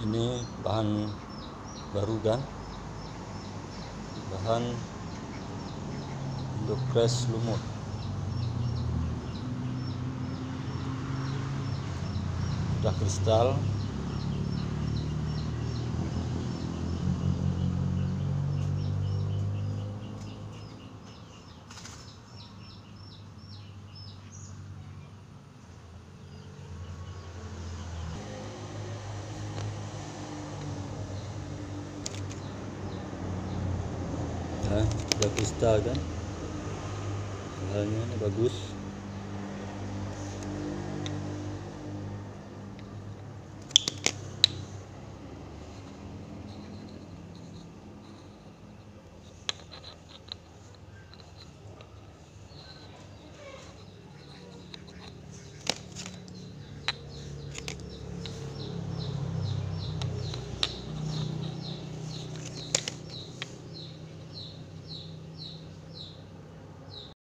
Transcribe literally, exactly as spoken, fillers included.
Ini bahan baru kan, bahan untuk crash lumut. Sudah kristal. Ya, udah kristal kan, bahannya ini bagus.